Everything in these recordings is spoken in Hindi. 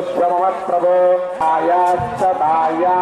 प्रभो आयास्तताया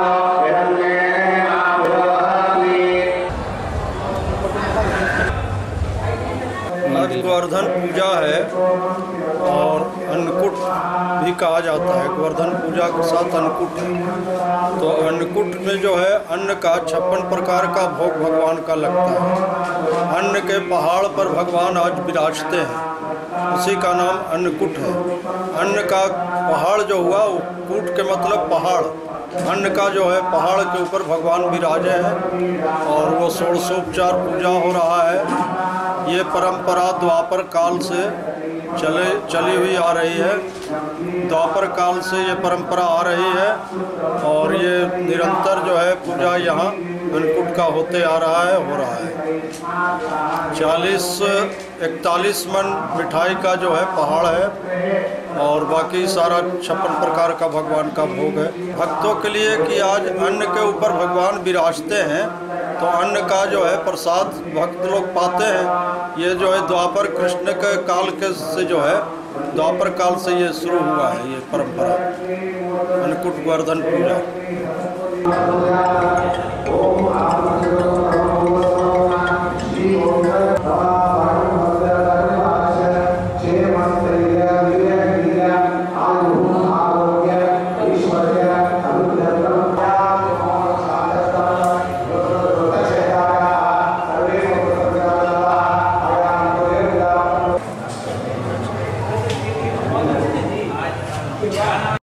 आज गोवर्धन पूजा है और अन्नकूट भी कहा जाता है। गोवर्धन पूजा के साथ अन्नकूट है। तो अन्नकूट में जो है अन्न का 56 प्रकार का भोग भगवान का लगता है। अन्न के पहाड़ पर भगवान आज विराजते हैं, उसी का नाम अन्नकूट है। अन्न का पहाड़ जो हुआ, वो कूट के मतलब पहाड़, अन्न का जो है पहाड़ के ऊपर भगवान विराजे हैं और वो षोडशोपचार पूजा हो रहा है। ये परंपरा द्वापर काल से चली हुई आ रही है। द्वापर काल से ये परंपरा आ रही है और ये निरंतर जो है पूजा यहाँ अन्नकूट का होते आ रहा है, हो रहा है। 41 मन मिठाई का जो है पहाड़ है और बाकी सारा 56 प्रकार का भगवान का भोग है भक्तों के लिए कि आज अन्न के ऊपर भगवान विराजते हैं, तो अन्न का जो है प्रसाद भक्त लोग पाते हैं। ये जो है द्वापर कृष्ण के काल के से जो है द्वापर काल से ये शुरू हुआ है ये परंपरा अन्नकूट गोवर्धन पूजा।